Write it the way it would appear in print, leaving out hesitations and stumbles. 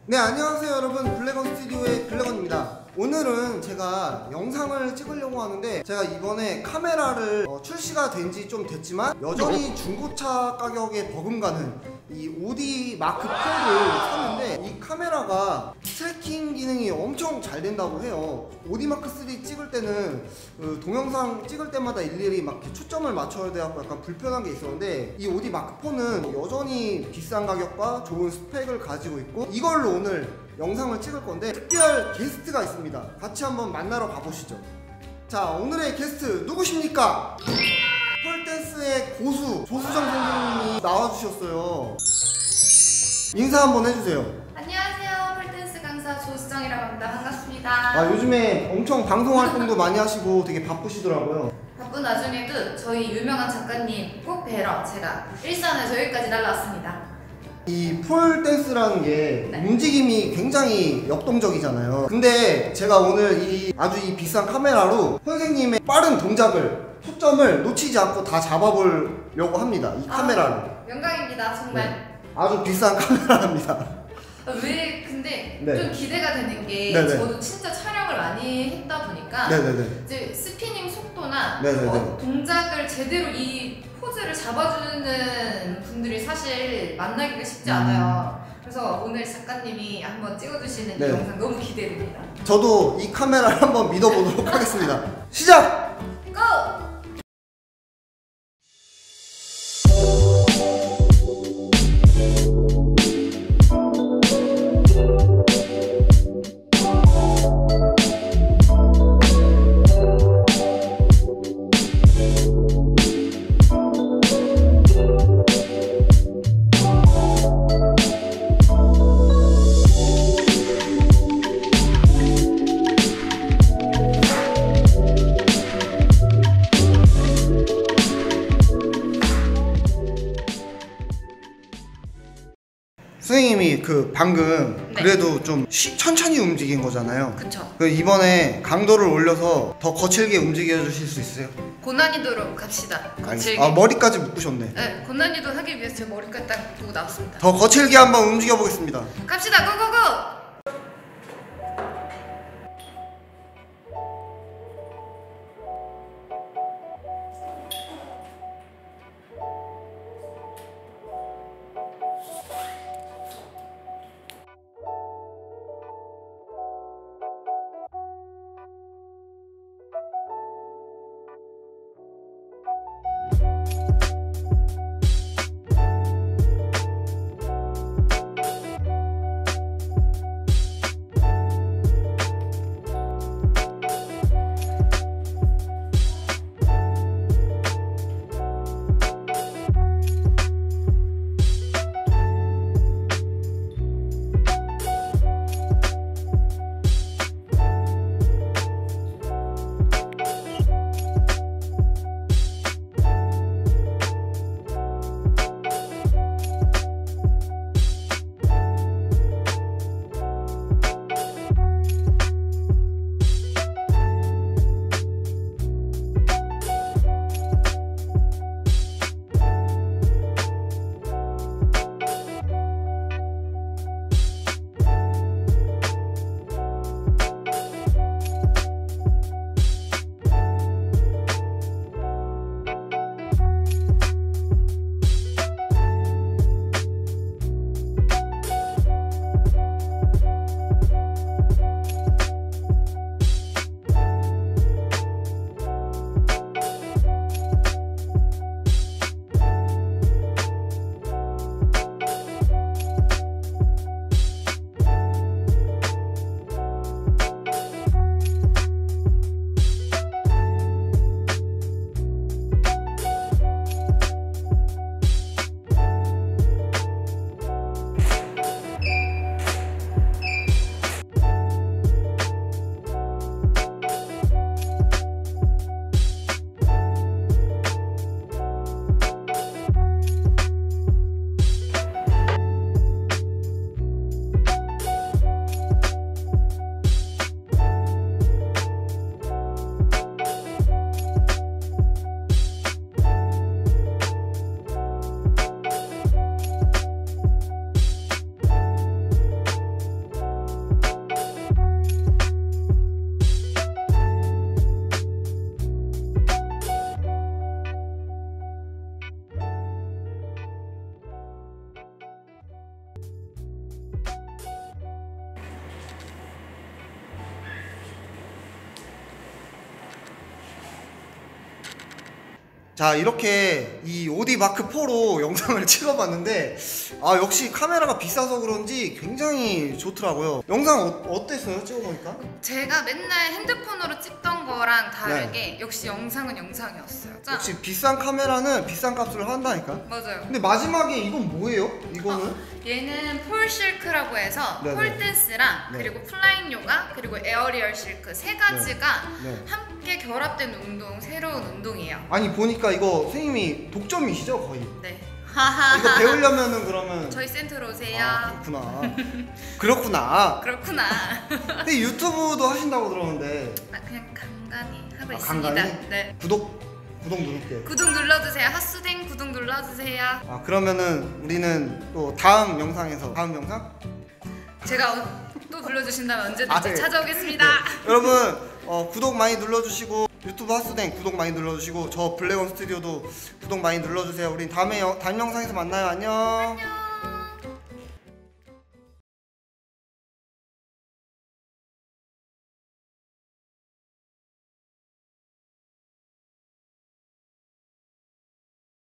네, 안녕하세요 여러분. 블랙원 스튜디오의 블랙원입니다. 오늘은 제가 영상을 찍으려고 하는데, 제가 이번에 카메라를 출시가 된 지 좀 됐지만 여전히 중고차 가격에 버금가는 이 오디 마크 4를 샀는데, 이 카메라가 트래킹 기능이 엄청 잘 된다고 해요. 오디 마크 3 찍을 때는 동영상 찍을 때마다 일일이 막 이렇게 초점을 맞춰야 돼서 약간 불편한 게 있었는데, 이 오디 마크 4는 여전히 비싼 가격과 좋은 스펙을 가지고 있고, 이걸로 오늘 영상을 찍을 건데 특별 게스트가 있습니다. 같이 한번 만나러 가보시죠. 자, 오늘의 게스트 누구십니까? 폴댄스의 고수 조수정 선생님이 나와주셨어요. 인사 한번 해주세요. 안녕하세요, 폴댄스 강사 조수정이라고 합니다. 반갑습니다. 아, 요즘에 엄청 방송 활동도 많이 하시고 되게 바쁘시더라고요. 바쁜 와중에도 저희 유명한 작가님 꼭 뵈러 제가 일산에서 여기까지 날라왔습니다. 이 폴댄스라는 게 네. 움직임이 굉장히 역동적이잖아요. 근데 제가 오늘 아주 비싼 카메라로 선생님의 빠른 동작을, 초점을 놓치지 않고 다 잡아보려고 합니다. 이 카메라로. 영광입니다, 정말. 네. 아주 비싼 카메라입니다. 왜 근데 네. 좀 기대가 되는 게, 네네. 저도 진짜 촬영을 많이 했다 보니까 네네네. 이제 스피닝 속도나 네네네. 동작을 제대로 이 포즈를 잡아주는 분들이 사실 만나기가 쉽지 않아요. 그래서 오늘 작가님이 한번 찍어주시는 네. 이 영상 너무 기대됩니다. 저도 이 카메라를 한번 믿어보도록 하겠습니다. 시작! 고! 선생님이 방금 네. 그래도 좀 천천히 움직인 거잖아요. 그쵸. 이번에 강도를 올려서 더 거칠게 움직여 주실 수 있어요? 고난이도로 갑시다. 거칠게. 아, 머리까지 묶으셨네. 네, 고난이도 하기 위해서 제 머리까지 딱 두고 나왔습니다. 더 거칠게 한번 움직여 보겠습니다. 갑시다, 고고고! 자, 이렇게 이 오디 마크 4로 영상을 찍어봤는데 역시 카메라가 비싸서 그런지 굉장히 좋더라고요. 영상 어땠어요? 찍어보니까? 제가 맨날 핸드폰으로 찍던 거랑 다르게 역시 영상은 영상이었어요. 짠. 역시 비싼 카메라는 비싼 값을 한다니까. 맞아요. 근데 마지막에 이건 뭐예요? 이거는? 얘는 폴 실크라고 해서 네네. 폴 댄스랑 네. 그리고 플라잉 요가 그리고 에어리얼 실크 세 가지가 네. 함께 결합된 운동, 새로운 운동이에요. 아니 보니까 이거 선생님이 독점이시죠 거의? 네. 이거 배우려면은 그러면 저희 센터로 오세요. 그렇구나. 그렇구나. 그렇구나. 근데 유튜브도 하신다고 들었는데 그냥 간간히 하고 있습니다. 간간히? 네. 구독 누를게요. 구독 눌러주세요. 핫수댕 구독 눌러주세요. 그러면은 우리는 또 다음 영상? 제가 또 불러주신다면 언제든지 아, 네. 찾아오겠습니다. 여러분 구독 많이 눌러주시고 유튜브 핫수댕 구독 많이 눌러주시고 저 블랙원 스튜디오도 구독 많이 눌러주세요. 우린 다음 영상에서 만나요. 안녕.